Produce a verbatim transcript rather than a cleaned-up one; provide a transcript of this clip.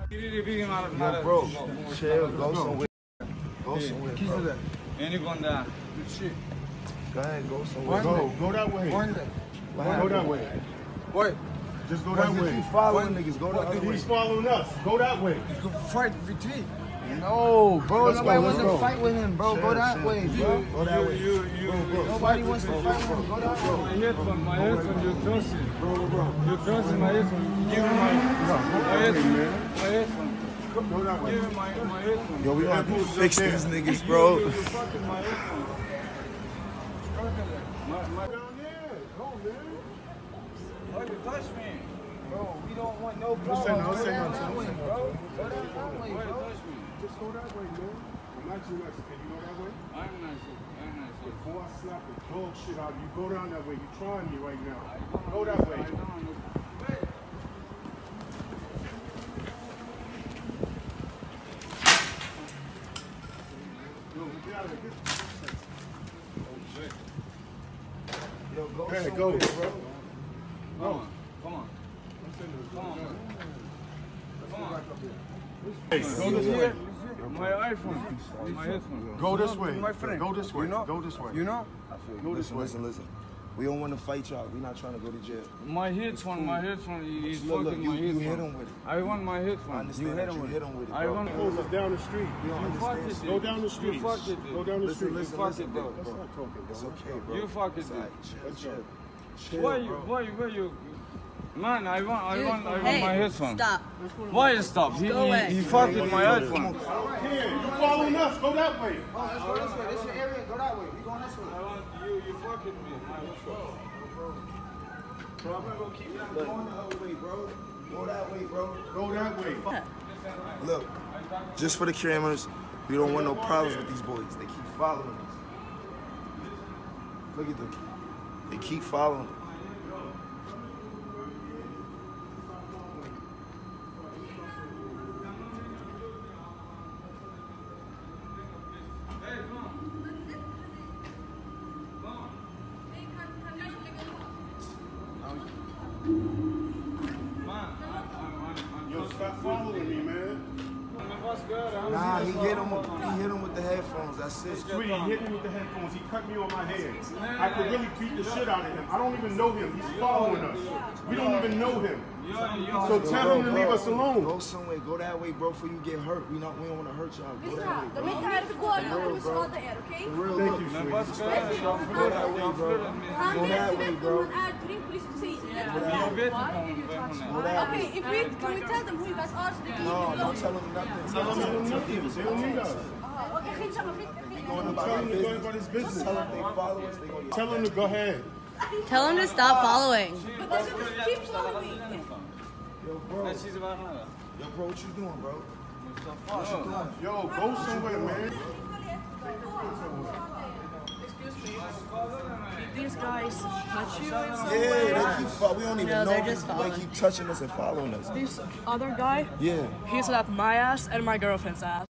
Yo, bro, chill, go somewhere. Go somewhere, bro. Anaconda. Go ahead, go somewhere. Go, go that way. Go that way. What? Just go that way. Keep following niggas, go the other way. He's following us. Go that way. Fight, retreat. No, bro, Let's nobody go, wants let's to go. fight with him, bro. Chill, go that chill, way, chill. bro. Go that way. You, you, you. Nobody wants to fight with him. Go that way. My headphone, my headphone, you trust it. Bro, bro. You trust in my headphone. Give me my, my headphone, my headphone. Go that way. Give me my, my headphone. Yo, we gonna have to fix these niggas, bro. You fucking my headphone. My, my, Down there. Go, man. why you touch me? Bro, we don't want no Don't say no, say no, that say way, no. bro. Go that way, Why you bro. touch me? Just go that way, man. I'm not you Mexican. You go that way? I'm nice, I'm nice. Before I slap the dog shit out of you, go down that way. You trying me right now. I Go don't that way. I don't understand. Wait. Yo, get out of here. Yo, go Hey, somewhere, go. bro. Come on, come on. Come on. Come on. Hey, go this way. My iPhone, my headphone. Go this way. My friend. Go this way. You know? Go this way. You know? I feel you. Go this Listen, way. listen, listen. We don't want to fight y'all. We're not trying to go to jail. My headphone, my headphone is Look, look, fucking you, my you headphone. hit him with it. I want my I headphone. understand You hit that him you with hit it. him with it, I bro. want Phones is down the street. You don't You fuck understand. it, shit. Go down the street. You fuck it, Go down the Listen, street. listen, fuck listen, it, bro. bro. Let's bro. not talking, It's bro. okay, bro. You fuck it, It's all right. Let's Chill, go. chill. Why Chill, you, bro. why, why you, man, I want, I Dude, want, I want hey, my headphone. Stop. Why you stop? He, Go away. he, he fucked with my iPhone. Here, you following us. Go that way. Oh, let's go this way. This is your area. Go that way. We going this way. I want you, you fuck with me. Bro, I'm gonna keep going the other way, bro. Go that way, bro. Go that way. Look, just for the cameras, we don't want no problems with these boys. They keep following us. Look at them. They keep following us. Yo, stop following me, man. Nah, he hit him. He hit him with the headphones. That's it. Sweetie, he hit me with the headphones. He cut me on my head. I could really beat the shit out of him. I don't even know him. He's following us. We don't even know him. So tell him to leave us alone. Go somewhere. Go that way, bro. Before you get hurt. We not. We don't want to hurt y'all. Go that way, The bro. meantime, go on, we saw there, okay? For real, Thank look. you, Go sweetie. that way, bro. Go that way, bro. Okay, if we can we tell them who you guys are so they can No, leave you don't tell alone? him nothing. Tell him they don't need us. They don't need us. Uh, Okay, geen jammer, geen Going Tell about him their to go business. about his business. Tell him they follow us. They gonna get Tell him to go ahead. Tell him to stop following. But they should just keep following me. Yo, bro. Yo, bro, what you doing, bro? What you doing? Yo, go somewhere, man. These guys touch you in some Yeah, way. they keep fo- we don't even No, know. they're just They following. keep touching us and following us. This other guy, Yeah. he slapped my ass and my girlfriend's ass.